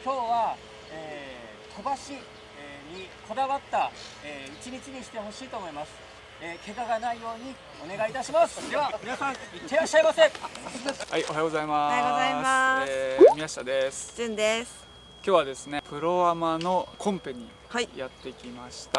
今日は、飛ばし、にこだわった、一日にしてほしいと思います。怪我がないようにお願いいたします。では皆さんいってらっしゃいませ。はい、 おはようございます。 おはようございます。 宮下です。 じゅんです。 今日はですね、プロアマのコンペにやってきました。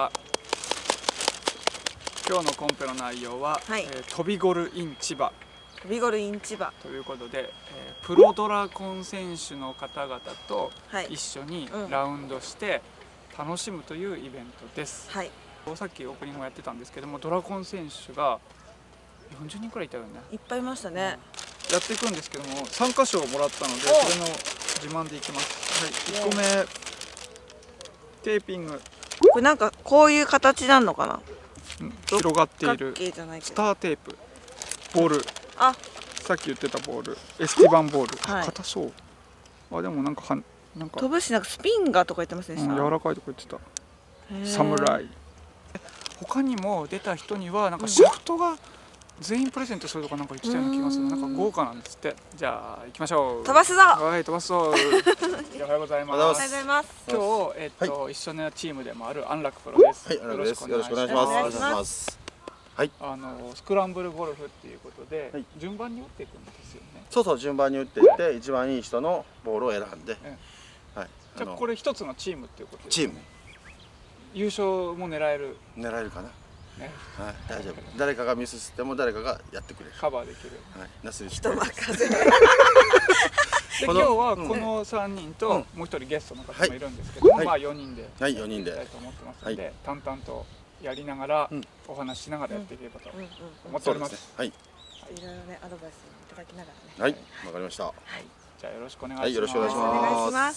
今日のコンペの内容は、飛びゴル in 千葉。 飛びゴル in 千葉ということで、プロドラコン選手の方々と一緒にラウンドして楽しむというイベントです。 はい。 さっきオープニングもやってたんですけども、ドラコン選手が40人くらいいたよね。 いっぱいいましたね。 やっていくんですけども、参加賞をもらったので、それの自慢でいきます。はい、1個目テーピング。 これなんかこういう形なのかな。 広がっているスターテープ、ボール。あ、さっき言ってたボール、エスティバンボール。硬そう。あ、でもなんか飛ぶし、なんかスピンガーとか言ってますね。 柔らかいとか言ってた。サムライ。他にも出た人にはなんかシャフトが全員プレゼントするとかなんか言ってたような気がする。なんか豪華なんですって。じゃあ行きましょう。 飛ばすぞ。 はい、飛ばすぞ。おはようございます。 おはようございます。 今日一緒のチームでもある安楽プロです。 はい、よろしくお願いします。はい。 スクランブルゴルフっていうことで順番に打っていくんですよね。 そうそう、順番に打っていって一番いい人のボールを選んで。はい。 じゃあこれ一つのチームっていうことです。 チーム。 優勝も狙える。 狙えるかな。はい、大丈夫。誰かがミスしても誰かがやってくれる。 カバーできる。 はい。なすり人任せ。 で今日はこの3人ともう一人ゲストの方もいるんですけども、まあ4人でやりたいと思ってますので、淡々とやりながらお話ししながらやっていければと思っております。 はい。 いろいろねアドバイスいただきながらね。 はい、わかりました。はい。 じゃあよろしくお願いします。 はい、よろしくお願いします。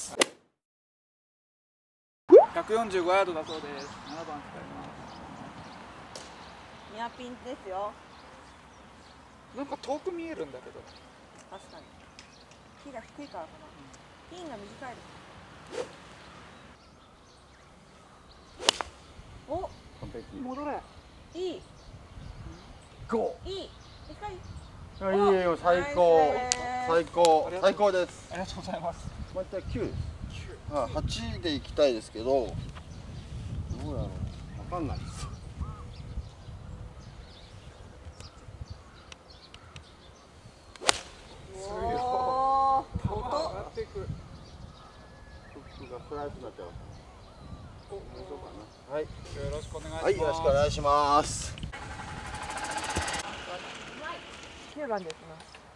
145ヤードだそうです。7番使います。 ニアピンですよ。 なんか遠く見えるんだけど。 確かに。木が低いからかな。ピンが短いです。お。 完璧。 戻れ。 いい。 ゴー。いい。近い。 いいよ、最高。最高。最高です。 ありがとうございます。 また9。8で行きたいですけど。どうやろう。わかんないです。スライスになっちゃいました。はい。よろしくお願いします。 はい、よろしくお願いします。 9番ですね。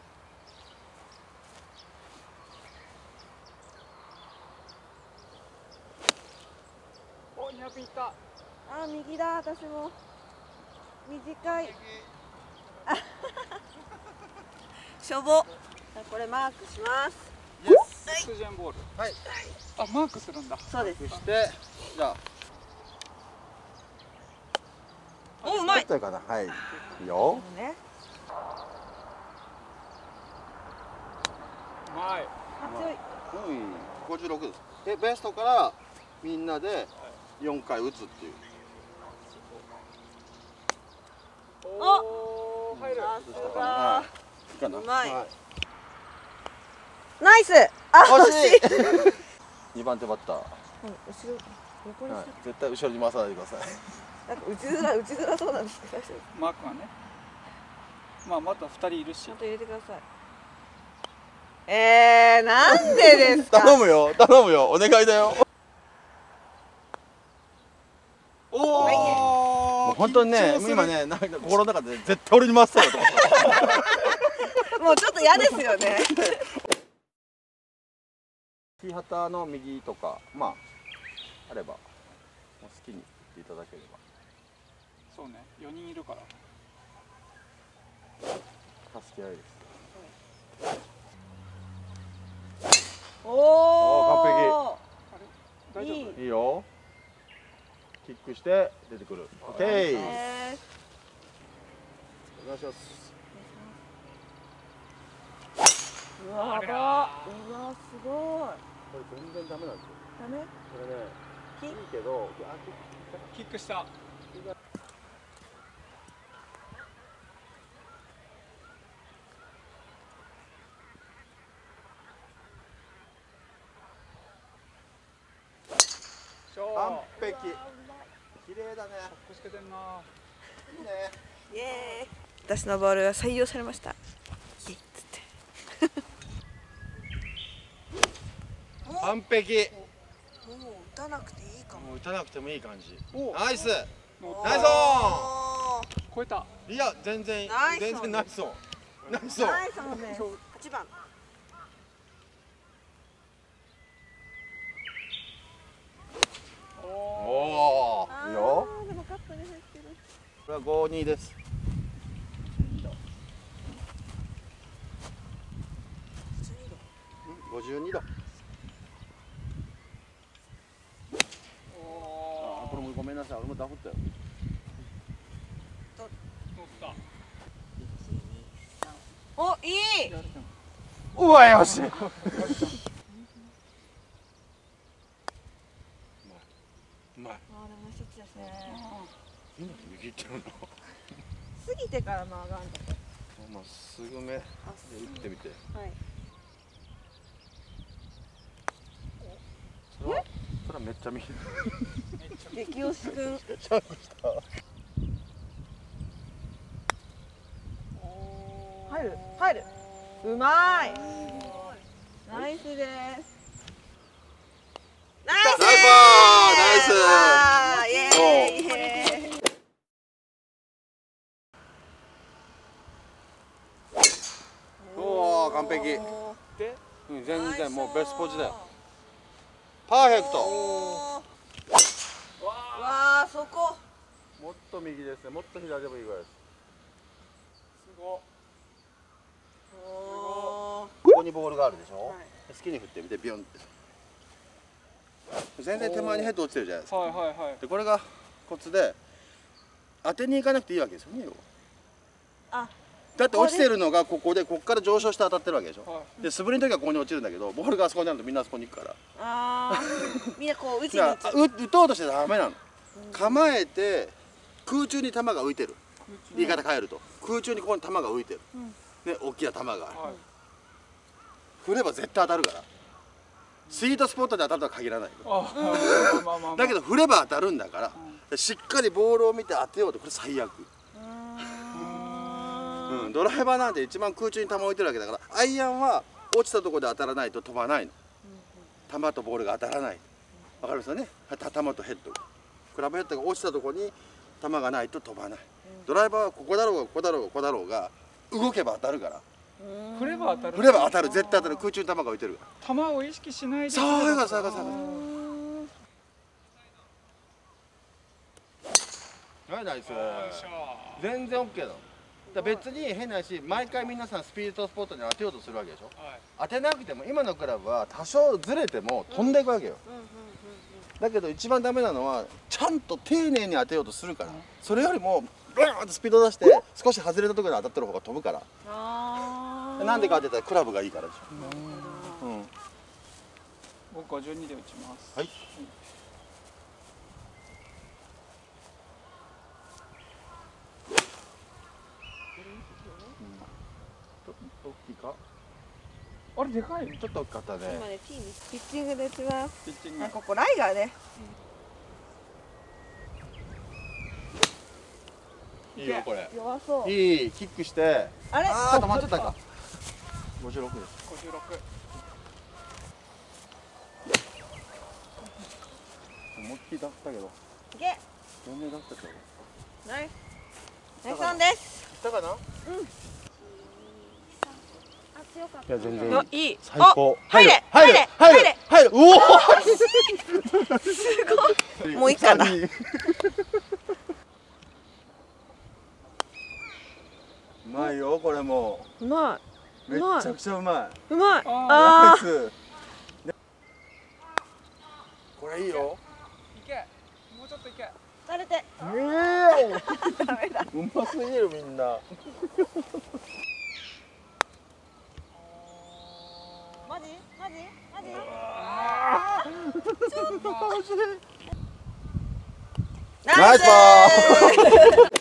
お、ニアピンいった。 あ、右だ、私も。短い。しょぼ。これマークします。 イエス。スージャンボール。はい。あ、マークするんだ。 そうです。 そして、じゃあ。 お、うまい。 かな。はい。いいよ。 ね。 うまい。 強い。 56です。で、ベストからみんなで4回打つっていう。 お、 入る。 うまい。ナイス。あ、惜しい。 2番手バッター。 後ろ、横に。 絶対後ろに回さないでください。 なんか打ちづらそうなんですけど。 マークがね。まあまた2人いるし。 ちゃんと入れてください。なんでですか。 頼むよ、頼むよ、お願いだよ。 おお。本当にね、今ね、なんか心の中で絶対俺に回したよと思った。 もうちょっと嫌ですよね。 ティーハタの右とか、まああればもう好きに言っていただければ。 そうね、4人いるから。 助け合いです。 おお。 完璧。大丈夫。 いいよ。キックして出てくる。オッケー。お願いします。 うわー、すごい。 これ全然ダメなんですよ。 ダメ？ これね、いいけど、 キックした。 完璧。綺麗だね。 かっこつけてんな。 いいね。 イエーイ。私のボールが採用されました。イッつって。 完璧。 もう打たなくていいかも。 もう打たなくてもいい感じ。ナイス。 ナイスオン。 超えた。 いや全然ナイスオン全然ナイスオン。ナイスオン。 ナイスオンです。8番。 おお。いいよ。 でもカップに入ってる。 これは52です。52度。これもごめんなさい、俺もダフったよ。 お、いい。 うわ、よし。うまい。 あ、でも一つですね。 今右行っちゃうの。 過ぎてからの上がんだ。 まっすぐめ。打ってみて。 はい。 それはめっちゃ右。 激推しくん。 ジャンプした。 入る、入る。うまい。ナイスです。ナイス。 ナイス。 イエーイ。 おお、完璧。 で、 全然もうベストポジだよ。パーフェクト。 わあ、そこ。 もっと右ですね。もっと左でもいいぐらいです。 すご。 ここにボールがあるでしょ。好きに振ってみてビヨンって。全然手前にヘッド落ちてるじゃないですか。 はいはいはい。 でこれがコツで当てに行かなくていいわけですよね。 あ、 だって落ちてるのがここでここから上昇して当たってるわけでしょ。 はで素振りの時はここに落ちるんだけどボールがあそこになるとみんなあそこに行くから。 あー、みんなこう打ちにだ打つ。 から打とうとしてダメなの。構えて空中に球が浮いてる。言い方変えると空中にここに球が浮いてる。ね、大きな球がある。 はい。 振れば絶対当たるから。スイートスポットで当たるとは限らないよ。 あ、まあまあ。 だけど振れば当たるんだから、しっかりボールを見て当てようとこれ最悪。ドライバーなんて一番空中に球を置いてるわけだからアイアンは落ちたところで当たらないと飛ばないの。球とボールが当たらない。わかりますよね。球とヘッドがクラブヘッドが落ちたところに球がないと飛ばない。ドライバーはここだろうがここだろうがここだろうが動けば当たるから。 振れば当たる。 振れば当たる。絶対当たる。空中に球が浮いてるから。 球を意識しないで。 そういうことそういうことそういうこと。はい、ナイス。全然 OK だ。だ別に変なし毎回皆さんスピードスポットに当てようとするわけでしょ。当てなくても今のクラブは多少ずれても飛んでいくわけよ。だけど一番ダメなのはちゃんと丁寧に当てようとするから。それよりもブーンとスピード出して少し外れたところで当たってる方が飛ぶから。なんでかって言ったらクラブがいいからでしょ。 僕52で打ちます。 はい。大きいか。 あれでかい。 ちょっと大きかったね。 今ね、ピッチングで打ちます。 ピッチング。 あ、ここライガーね。 いいよこれ。 弱そう。 いいキックして。 あれ？ ああ止まっちゃったか。56です。 56。 思いっきり出したけど。 いけ。 全然出したけど。 ナイス。ナイスオンです。 いったかな？ あ、強かった。 いや全然いい。 最高。 入れ。 入れ。入れ。入れ。うお。 すごい。もういいかな。 うまいよこれも。 うまい。 めっちゃくちゃうまい。 うまい。 ナイス。これいいよ。 いけ。もうちょっといけ。 垂れて。ダメだ。 うますぎるみんな。 マジ？マジ？マジ？ ナイスパー。